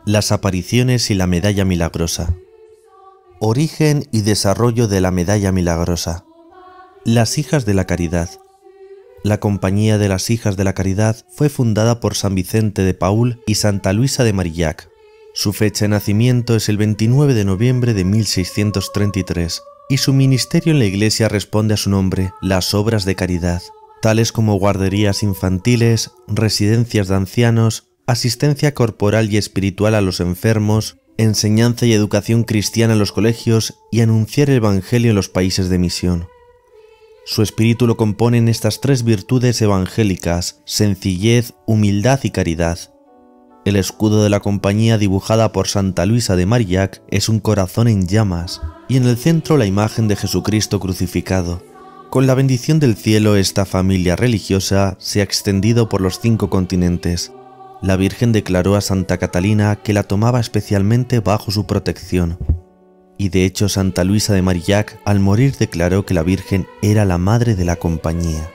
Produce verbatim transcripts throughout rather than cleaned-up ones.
Las apariciones y la medalla milagrosa. Origen y desarrollo de la medalla milagrosa. Las Hijas de la Caridad. La Compañía de las Hijas de la Caridad fue fundada por San Vicente de Paúl y Santa Luisa de Marillac. Su fecha de nacimiento es el veintinueve de noviembre de mil seiscientos treinta y tres, y su ministerio en la Iglesia responde a su nombre, las obras de caridad, tales como guarderías infantiles, residencias de ancianos, asistencia corporal y espiritual a los enfermos, enseñanza y educación cristiana en los colegios y anunciar el Evangelio en los países de misión. Su espíritu lo componen estas tres virtudes evangélicas: sencillez, humildad y caridad. El escudo de la compañía, dibujada por Santa Luisa de Marillac, es un corazón en llamas, y en el centro la imagen de Jesucristo crucificado. Con la bendición del cielo, esta familia religiosa se ha extendido por los cinco continentes. La Virgen declaró a Santa Catalina que la tomaba especialmente bajo su protección. Y de hecho Santa Luisa de Marillac al morir declaró que la Virgen era la madre de la compañía.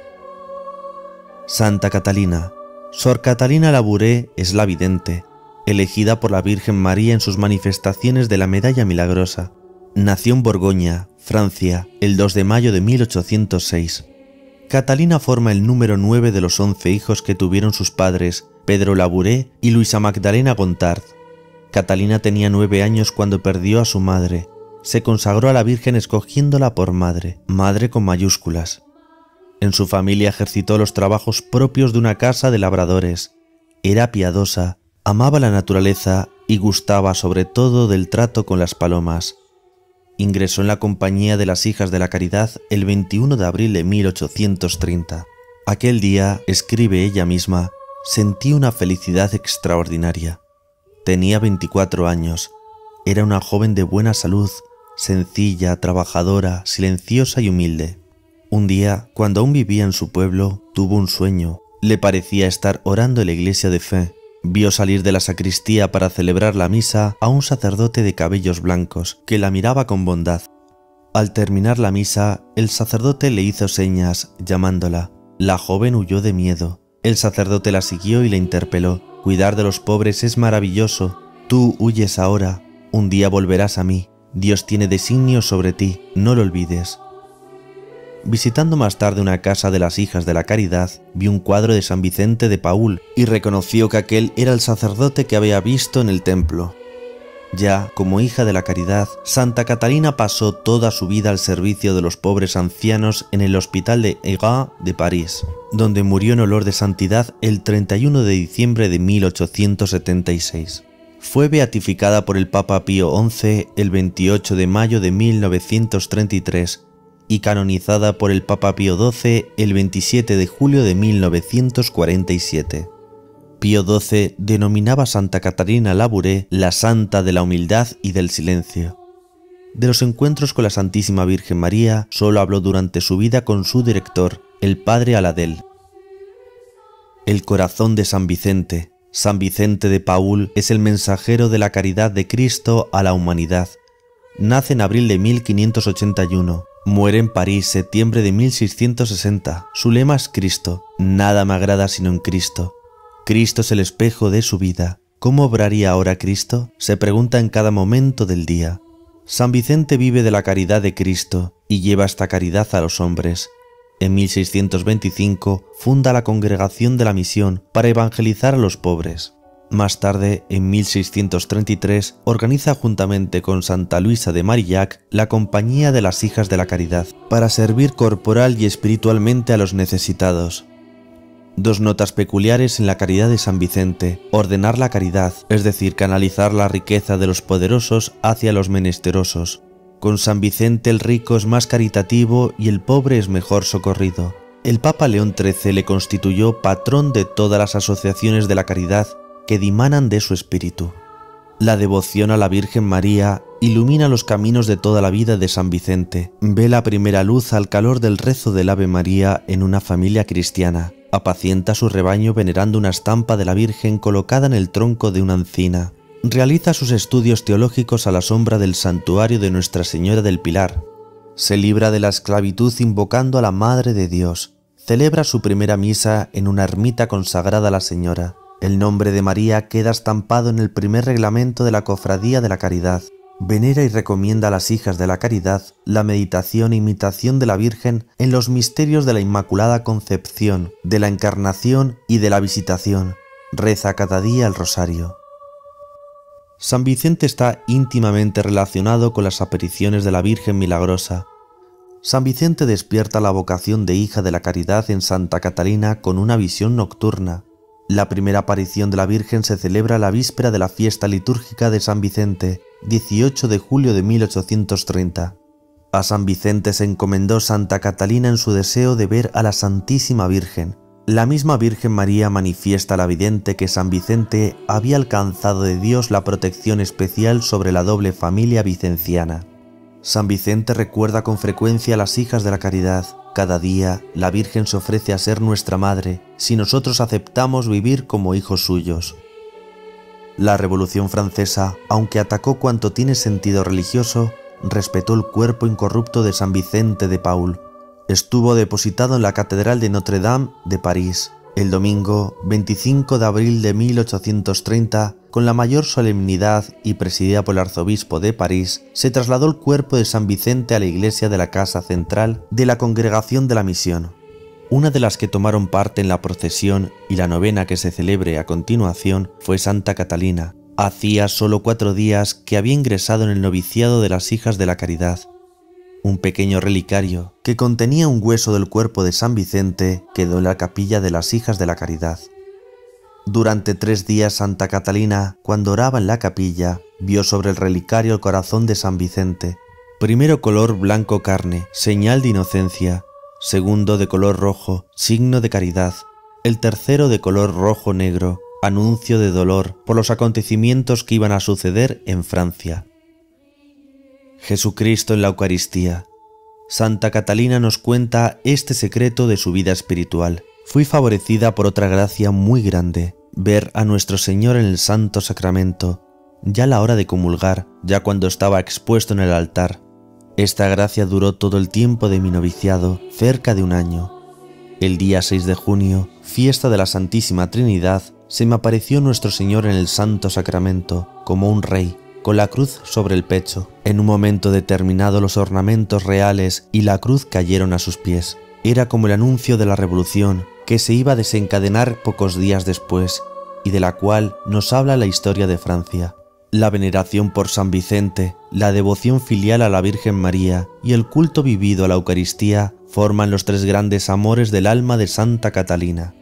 Santa Catalina. Sor Catalina Labouré es la vidente, elegida por la Virgen María en sus manifestaciones de la medalla milagrosa. Nació en Borgoña, Francia, el dos de mayo de mil ochocientos seis. Catalina forma el número nueve de los once hijos que tuvieron sus padres, Pedro Labouré y Luisa Magdalena Gontard. Catalina tenía nueve años cuando perdió a su madre. Se consagró a la Virgen escogiéndola por madre, madre con mayúsculas. En su familia ejercitó los trabajos propios de una casa de labradores. Era piadosa, amaba la naturaleza y gustaba sobre todo del trato con las palomas. Ingresó en la Compañía de las Hijas de la Caridad el veintiuno de abril de mil ochocientos treinta. Aquel día, escribe ella misma, sentí una felicidad extraordinaria. Tenía veinticuatro años, era una joven de buena salud, sencilla, trabajadora, silenciosa y humilde. Un día, cuando aún vivía en su pueblo, tuvo un sueño. Le parecía estar orando en la iglesia de fe. Vio salir de la sacristía para celebrar la misa a un sacerdote de cabellos blancos, que la miraba con bondad. Al terminar la misa, el sacerdote le hizo señas, llamándola. La joven huyó de miedo. El sacerdote la siguió y la interpeló. Cuidar de los pobres es maravilloso. Tú huyes ahora. Un día volverás a mí. Dios tiene designios sobre ti. No lo olvides. Visitando más tarde una casa de las Hijas de la Caridad, vio un cuadro de San Vicente de Paúl y reconoció que aquel era el sacerdote que había visto en el templo. Ya, como hija de la caridad, Santa Catalina pasó toda su vida al servicio de los pobres ancianos en el Hospital de Égat de París, donde murió en olor de santidad el treinta y uno de diciembre de mil ochocientos setenta y seis. Fue beatificada por el Papa Pío once el veintiocho de mayo de mil novecientos treinta y tres y canonizada por el Papa Pío doce el veintisiete de julio de mil novecientos cuarenta y siete. Pío doce denominaba a Santa Catalina Labouré la Santa de la Humildad y del Silencio. De los encuentros con la Santísima Virgen María solo habló durante su vida con su director, el Padre Aladel. El corazón de San Vicente. San Vicente de Paúl es el mensajero de la caridad de Cristo a la humanidad. Nace en abril de mil quinientos ochenta y uno. Muere en París, septiembre de mil seiscientos sesenta. Su lema es Cristo. Nada me agrada sino en Cristo. Cristo es el espejo de su vida. ¿Cómo obraría ahora Cristo? Se pregunta en cada momento del día. San Vicente vive de la caridad de Cristo y lleva esta caridad a los hombres. En mil seiscientos veinticinco funda la Congregación de la Misión para evangelizar a los pobres. Más tarde, en mil seiscientos treinta y tres, organiza juntamente con Santa Luisa de Marillac la Compañía de las Hijas de la Caridad para servir corporal y espiritualmente a los necesitados. Dos notas peculiares en la caridad de San Vicente: ordenar la caridad, es decir, canalizar la riqueza de los poderosos hacia los menesterosos. Con San Vicente el rico es más caritativo y el pobre es mejor socorrido. El Papa León trece le constituyó patrón de todas las asociaciones de la caridad que dimanan de su espíritu. La devoción a la Virgen María ilumina los caminos de toda la vida de San Vicente. Ve la primera luz al calor del rezo del Ave María en una familia cristiana. Apacienta su rebaño venerando una estampa de la Virgen colocada en el tronco de una encina. Realiza sus estudios teológicos a la sombra del santuario de Nuestra Señora del Pilar. Se libra de la esclavitud invocando a la Madre de Dios. Celebra su primera misa en una ermita consagrada a la Señora. El nombre de María queda estampado en el primer reglamento de la Cofradía de la Caridad. Venera y recomienda a las hijas de la caridad la meditación e imitación de la Virgen en los misterios de la Inmaculada Concepción, de la Encarnación y de la Visitación. Reza cada día el rosario. San Vicente está íntimamente relacionado con las apariciones de la Virgen Milagrosa. San Vicente despierta la vocación de hija de la caridad en Santa Catalina con una visión nocturna. La primera aparición de la Virgen se celebra la víspera de la fiesta litúrgica de San Vicente, dieciocho de julio de mil ochocientos treinta. A San Vicente se encomendó Santa Catalina en su deseo de ver a la Santísima Virgen. La misma Virgen María manifiesta a la vidente que San Vicente había alcanzado de Dios la protección especial sobre la doble familia vicenciana. San Vicente recuerda con frecuencia a las hijas de la caridad. Cada día la Virgen se ofrece a ser nuestra madre si nosotros aceptamos vivir como hijos suyos. La Revolución Francesa, aunque atacó cuanto tiene sentido religioso, respetó el cuerpo incorrupto de San Vicente de Paul. Estuvo depositado en la Catedral de Notre-Dame de París. El domingo veinticinco de abril de mil ochocientos treinta, con la mayor solemnidad y presidida por el arzobispo de París, se trasladó el cuerpo de San Vicente a la iglesia de la Casa Central de la Congregación de la Misión. Una de las que tomaron parte en la procesión y la novena que se celebre a continuación fue Santa Catalina. Hacía solo cuatro días que había ingresado en el noviciado de las Hijas de la Caridad. Un pequeño relicario que contenía un hueso del cuerpo de San Vicente quedó en la capilla de las Hijas de la Caridad. Durante tres días Santa Catalina, cuando oraba en la capilla, vio sobre el relicario el corazón de San Vicente. Primero color blanco carne, señal de inocencia. Segundo de color rojo, signo de caridad. El tercero de color rojo negro, anuncio de dolor por los acontecimientos que iban a suceder en Francia. Jesucristo en la Eucaristía. Santa Catalina nos cuenta este secreto de su vida espiritual. Fui favorecida por otra gracia muy grande, ver a nuestro Señor en el Santo Sacramento, ya a la hora de comulgar, ya cuando estaba expuesto en el altar. Esta gracia duró todo el tiempo de mi noviciado, cerca de un año. El día seis de junio, fiesta de la Santísima Trinidad, se me apareció nuestro Señor en el Santo Sacramento, como un rey, con la cruz sobre el pecho. En un momento determinado los ornamentos reales y la cruz cayeron a sus pies. Era como el anuncio de la revolución que se iba a desencadenar pocos días después y de la cual nos habla la historia de Francia. La veneración por San Vicente, la devoción filial a la Virgen María y el culto vivido a la Eucaristía forman los tres grandes amores del alma de Santa Catalina.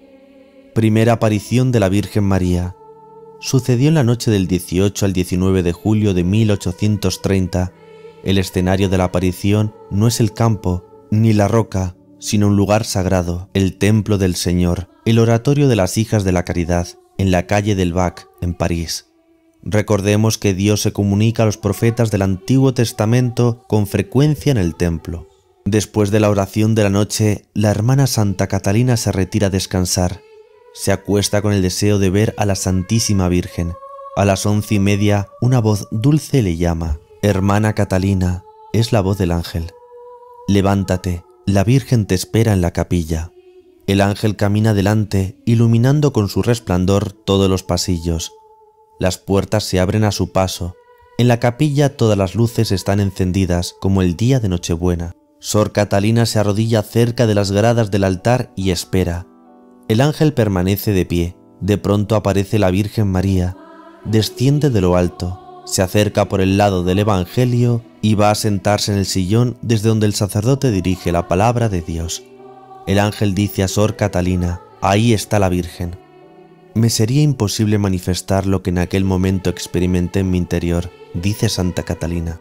Primera aparición de la Virgen María. Sucedió en la noche del dieciocho al diecinueve de julio de mil ochocientos treinta. El escenario de la aparición no es el campo ni la roca, sino un lugar sagrado, el Templo del Señor, el Oratorio de las Hijas de la Caridad, en la calle del Bac, en París. Recordemos que Dios se comunica a los profetas del Antiguo Testamento con frecuencia en el templo. Después de la oración de la noche, la hermana Santa Catalina se retira a descansar. Se acuesta con el deseo de ver a la Santísima Virgen. A las once y media, una voz dulce le llama. Hermana Catalina, es la voz del ángel. Levántate, la Virgen te espera en la capilla. El ángel camina delante, iluminando con su resplandor todos los pasillos. Las puertas se abren a su paso. En la capilla todas las luces están encendidas, como el día de Nochebuena. Sor Catalina se arrodilla cerca de las gradas del altar y espera. El ángel permanece de pie. De pronto aparece la Virgen María. Desciende de lo alto, se acerca por el lado del Evangelio y va a sentarse en el sillón desde donde el sacerdote dirige la palabra de Dios. El ángel dice a Sor Catalina: ahí está la Virgen. Me sería imposible manifestar lo que en aquel momento experimenté en mi interior, dice Santa Catalina.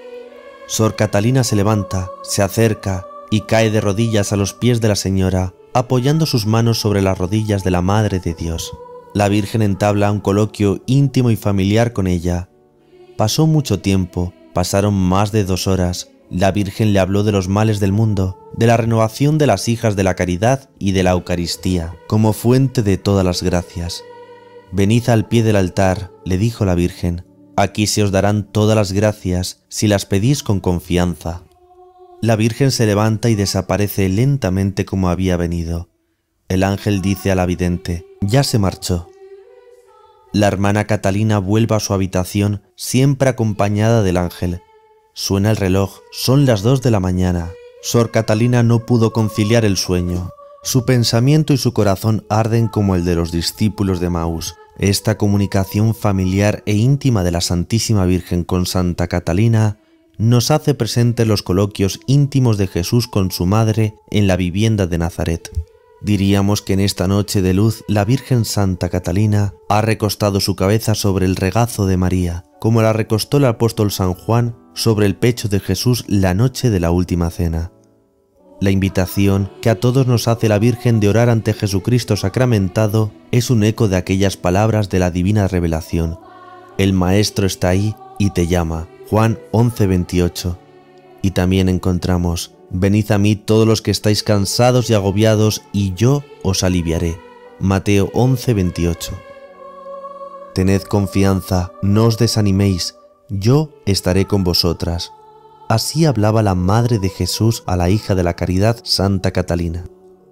Sor Catalina se levanta, se acerca y cae de rodillas a los pies de la Señora, apoyando sus manos sobre las rodillas de la Madre de Dios. La Virgen entabla un coloquio íntimo y familiar con ella. Pasó mucho tiempo, pasaron más de dos horas. La Virgen le habló de los males del mundo, de la renovación de las Hijas de la Caridad y de la Eucaristía, como fuente de todas las gracias. Venid al pie del altar, le dijo la Virgen. Aquí se os darán todas las gracias si las pedís con confianza. La Virgen se levanta y desaparece lentamente como había venido. El ángel dice a la vidente: ya se marchó. La hermana Catalina vuelve a su habitación, siempre acompañada del ángel. Suena el reloj, son las dos de la mañana. Sor Catalina no pudo conciliar el sueño. Su pensamiento y su corazón arden como el de los discípulos de Maús. Esta comunicación familiar e íntima de la Santísima Virgen con Santa Catalina nos hace presente los coloquios íntimos de Jesús con su madre en la vivienda de Nazaret. Diríamos que en esta noche de luz la Virgen Santa Catalina ha recostado su cabeza sobre el regazo de María, como la recostó el apóstol San Juan sobre el pecho de Jesús la noche de la última cena. La invitación que a todos nos hace la Virgen de orar ante Jesucristo sacramentado es un eco de aquellas palabras de la divina revelación. El Maestro está ahí y te llama. Juan once veintiocho. Y también encontramos: venid a mí todos los que estáis cansados y agobiados, y yo os aliviaré. Mateo once veintiocho. Tened confianza, no os desaniméis, yo estaré con vosotras. Así hablaba la madre de Jesús a la hija de la caridad, Santa Catalina.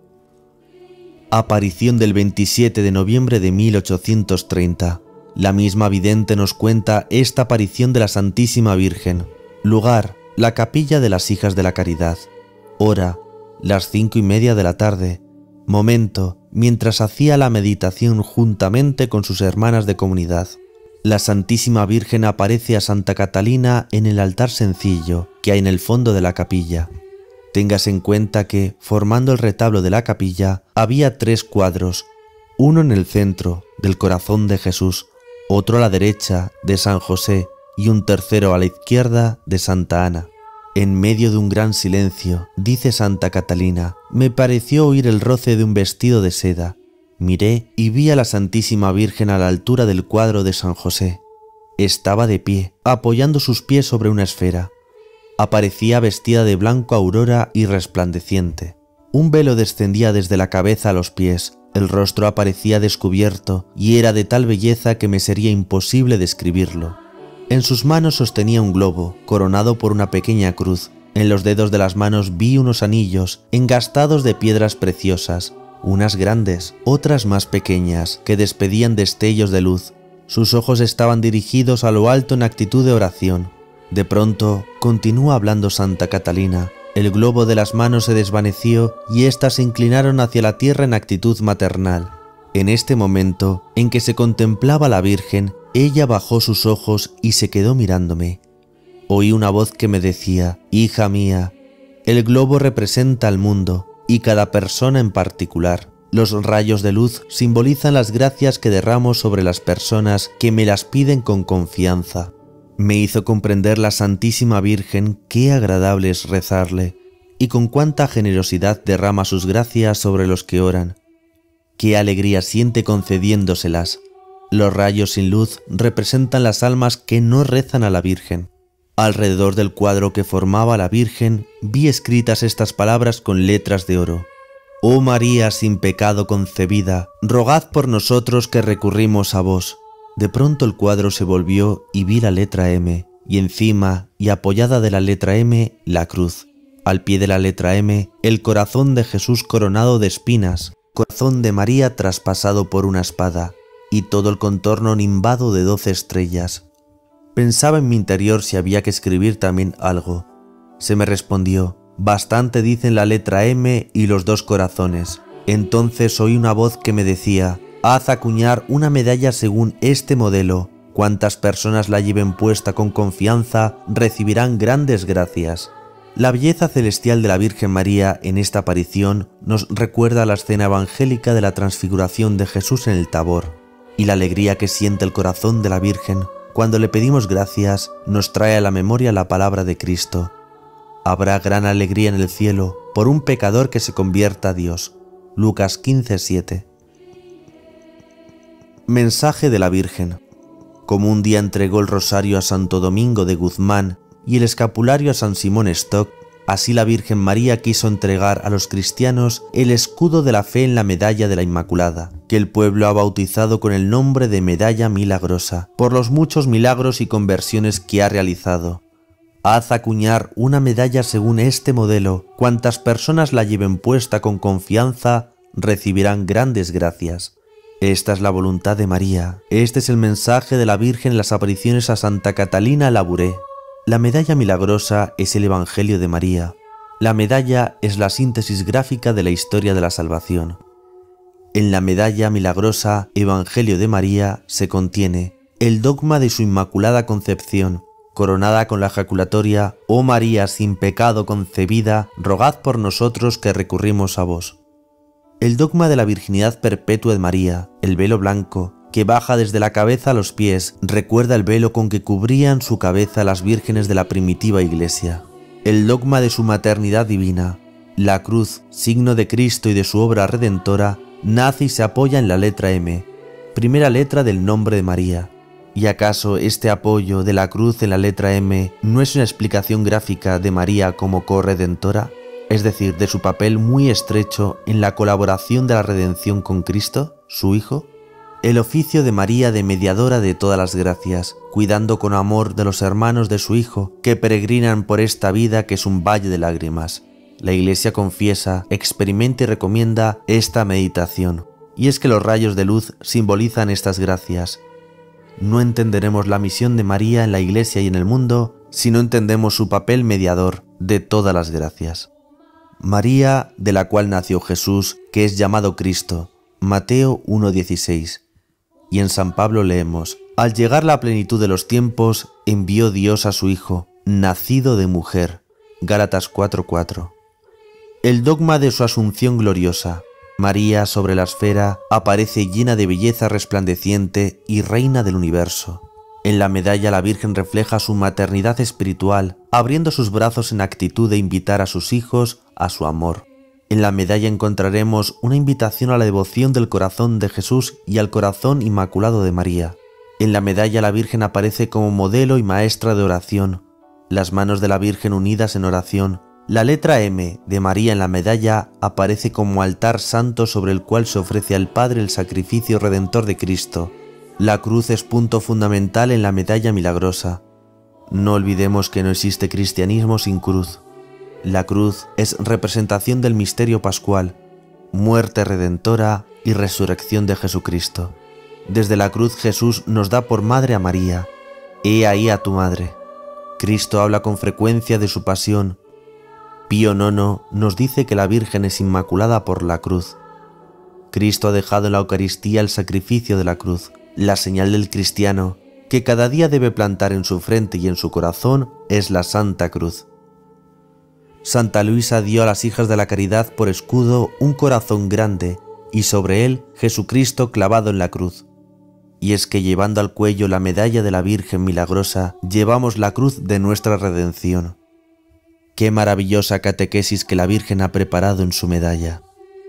Aparición del veintisiete de noviembre de mil ochocientos treinta. La misma vidente nos cuenta esta aparición de la Santísima Virgen. Lugar: la capilla de las hijas de la caridad. Hora: las cinco y media de la tarde. Momento: mientras hacía la meditación juntamente con sus hermanas de comunidad. La Santísima Virgen aparece a Santa Catalina en el altar sencillo que hay en el fondo de la capilla. Téngase en cuenta que, formando el retablo de la capilla, había tres cuadros, uno en el centro, del corazón de Jesús, otro a la derecha, de San José, y un tercero a la izquierda, de Santa Ana. En medio de un gran silencio, dice Santa Catalina, me pareció oír el roce de un vestido de seda. Miré y vi a la Santísima Virgen a la altura del cuadro de San José. Estaba de pie, apoyando sus pies sobre una esfera. Aparecía vestida de blanco aurora y resplandeciente. Un velo descendía desde la cabeza a los pies, el rostro aparecía descubierto y era de tal belleza que me sería imposible describirlo. En sus manos sostenía un globo, coronado por una pequeña cruz. En los dedos de las manos vi unos anillos, engastados de piedras preciosas, unas grandes, otras más pequeñas, que despedían destellos de luz. Sus ojos estaban dirigidos a lo alto en actitud de oración. De pronto, continúa hablando Santa Catalina, el globo de las manos se desvaneció y éstas se inclinaron hacia la tierra en actitud maternal. En este momento, en que se contemplaba a la Virgen, ella bajó sus ojos y se quedó mirándome. Oí una voz que me decía: hija mía, el globo representa al mundo y cada persona en particular. Los rayos de luz simbolizan las gracias que derramo sobre las personas que me las piden con confianza. Me hizo comprender la Santísima Virgen qué agradable es rezarle y con cuánta generosidad derrama sus gracias sobre los que oran. Qué alegría siente concediéndoselas. Los rayos sin luz representan las almas que no rezan a la Virgen. Alrededor del cuadro que formaba la Virgen vi escritas estas palabras con letras de oro: Oh María sin pecado concebida, rogad por nosotros que recurrimos a vos. De pronto el cuadro se volvió y vi la letra M, y encima y apoyada de la letra M, la cruz. Al pie de la letra M, el corazón de Jesús coronado de espinas, corazón de María traspasado por una espada, y todo el contorno nimbado de doce estrellas. Pensaba en mi interior si había que escribir también algo. Se me respondió: bastante dicen la letra M y los dos corazones. Entonces oí una voz que me decía: haz acuñar una medalla según este modelo. Cuantas personas la lleven puesta con confianza recibirán grandes gracias. La belleza celestial de la Virgen María en esta aparición nos recuerda la escena evangélica de la transfiguración de Jesús en el Tabor, y la alegría que siente el corazón de la Virgen cuando le pedimos gracias nos trae a la memoria la palabra de Cristo: habrá gran alegría en el cielo por un pecador que se convierta a Dios. Lucas quince siete. Mensaje de la Virgen. Como un día entregó el rosario a Santo Domingo de Guzmán y el escapulario a San Simón Stock, así la Virgen María quiso entregar a los cristianos el escudo de la fe en la medalla de la Inmaculada, que el pueblo ha bautizado con el nombre de Medalla Milagrosa, por los muchos milagros y conversiones que ha realizado. Haz acuñar una medalla según este modelo. Cuantas personas la lleven puesta con confianza recibirán grandes gracias. Esta es la voluntad de María. Este es el mensaje de la Virgen en las apariciones a Santa Catalina Labouré. La medalla milagrosa es el Evangelio de María. La medalla es la síntesis gráfica de la historia de la salvación. En la medalla milagrosa Evangelio de María se contiene el dogma de su Inmaculada Concepción, coronada con la ejaculatoria: «Oh María sin pecado concebida, rogad por nosotros que recurrimos a vos». El dogma de la virginidad perpetua de María, el velo blanco, que baja desde la cabeza a los pies, recuerda el velo con que cubrían su cabeza las vírgenes de la primitiva Iglesia. El dogma de su maternidad divina, la cruz, signo de Cristo y de su obra redentora, nace y se apoya en la letra M, primera letra del nombre de María. ¿Y acaso este apoyo de la cruz en la letra M no es una explicación gráfica de María como corredentora? Es decir, de su papel muy estrecho en la colaboración de la redención con Cristo, su Hijo. El oficio de María de mediadora de todas las gracias, cuidando con amor de los hermanos de su Hijo, que peregrinan por esta vida que es un valle de lágrimas. La Iglesia confiesa, experimenta y recomienda esta meditación, y es que los rayos de luz simbolizan estas gracias. No entenderemos la misión de María en la Iglesia y en el mundo si no entendemos su papel mediador de todas las gracias. María, de la cual nació Jesús, que es llamado Cristo, Mateo uno dieciséis. Y en San Pablo leemos: al llegar la plenitud de los tiempos, envió Dios a su Hijo, nacido de mujer, Gálatas cuatro cuatro. El dogma de su asunción gloriosa. María sobre la esfera aparece llena de belleza resplandeciente y reina del universo. En la medalla la Virgen refleja su maternidad espiritual, abriendo sus brazos en actitud de invitar a sus hijos a su amor. En la medalla encontraremos una invitación a la devoción del corazón de Jesús y al corazón inmaculado de María. En la medalla la Virgen aparece como modelo y maestra de oración, las manos de la Virgen unidas en oración. La letra M de María en la medalla aparece como altar santo sobre el cual se ofrece al Padre el sacrificio redentor de Cristo. La cruz es punto fundamental en la medalla milagrosa. No olvidemos que no existe cristianismo sin cruz. La cruz es representación del misterio pascual, muerte redentora y resurrección de Jesucristo. Desde la cruz Jesús nos da por madre a María. He ahí a tu madre. Cristo habla con frecuencia de su pasión. Pío nono nos dice que la Virgen es inmaculada por la cruz. Cristo ha dejado en la Eucaristía el sacrificio de la cruz. La señal del cristiano, que cada día debe plantar en su frente y en su corazón, es la Santa Cruz. Santa Luisa dio a las hijas de la caridad por escudo un corazón grande, y sobre él Jesucristo clavado en la cruz. Y es que llevando al cuello la medalla de la Virgen milagrosa, llevamos la cruz de nuestra redención. Qué maravillosa catequesis que la Virgen ha preparado en su medalla.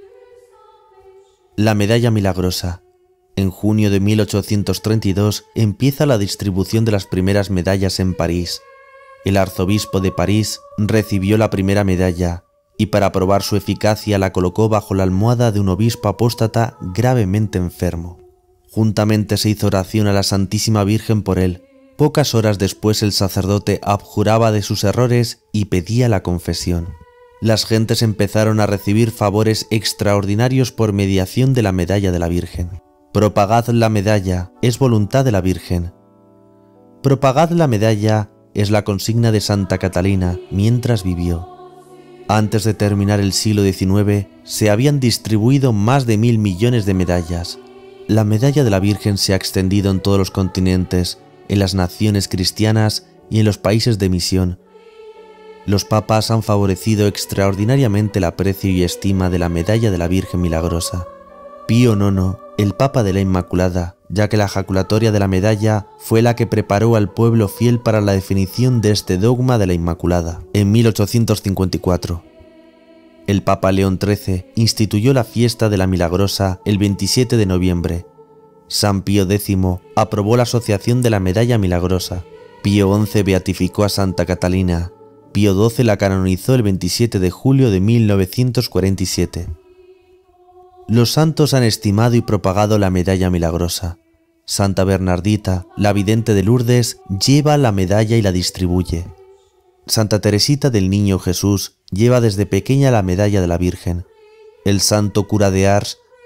La medalla milagrosa. En junio de mil ochocientos treinta y dos empieza la distribución de las primeras medallas en París. El arzobispo de París recibió la primera medalla y para probar su eficacia la colocó bajo la almohada de un obispo apóstata gravemente enfermo. Juntamente se hizo oración a la Santísima Virgen por él. Pocas horas después el sacerdote abjuraba de sus errores y pedía la confesión. Las gentes empezaron a recibir favores extraordinarios por mediación de la medalla de la Virgen. Propagad la medalla, es voluntad de la Virgen. Propagad la medalla es la consigna de Santa Catalina mientras vivió. Antes de terminar el siglo diecinueve, se habían distribuido más de mil millones de medallas. La medalla de la Virgen se ha extendido en todos los continentes, en las naciones cristianas y en los países de misión. Los papas han favorecido extraordinariamente el aprecio y estima de la medalla de la Virgen milagrosa. Pío nono, el Papa de la Inmaculada, ya que la ejaculatoria de la medalla fue la que preparó al pueblo fiel para la definición de este dogma de la Inmaculada, en mil ochocientos cincuenta y cuatro. El Papa León trece instituyó la fiesta de la Milagrosa el veintisiete de noviembre. San Pío décimo aprobó la asociación de la medalla milagrosa. Pío once beatificó a Santa Catalina. Pío doce la canonizó el veintisiete de julio de mil novecientos cuarenta y siete. Los santos han estimado y propagado la medalla milagrosa. Santa Bernardita, la vidente de Lourdes, lleva la medalla y la distribuye. Santa Teresita del Niño Jesús lleva desde pequeña la medalla de la Virgen. El santo cura de Ars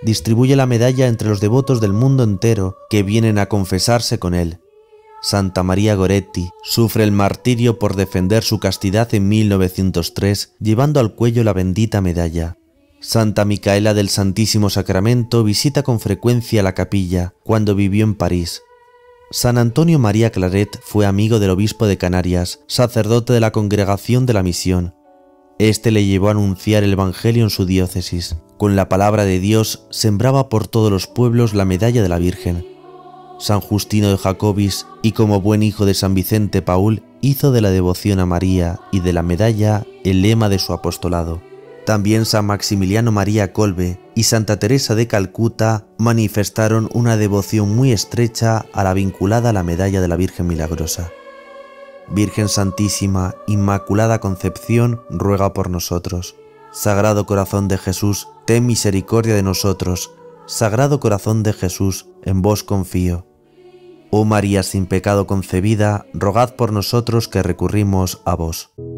distribuye la medalla entre los devotos del mundo entero que vienen a confesarse con él. Santa María Goretti sufre el martirio por defender su castidad en mil novecientos tres, llevando al cuello la bendita medalla. Santa Micaela del Santísimo Sacramento visita con frecuencia la capilla cuando vivió en París. San Antonio María Claret fue amigo del obispo de Canarias, sacerdote de la Congregación de la Misión. Este le llevó a anunciar el Evangelio en su diócesis. Con la palabra de Dios sembraba por todos los pueblos la medalla de la Virgen. San Justino de Jacobis, y como buen hijo de San Vicente Paúl, hizo de la devoción a María y de la medalla el lema de su apostolado. También San Maximiliano María Kolbe y Santa Teresa de Calcuta manifestaron una devoción muy estrecha a la vinculada a la medalla de la Virgen Milagrosa. Virgen Santísima, Inmaculada Concepción, ruega por nosotros. Sagrado Corazón de Jesús, ten misericordia de nosotros. Sagrado Corazón de Jesús, en vos confío. Oh María sin pecado concebida, rogad por nosotros que recurrimos a vos.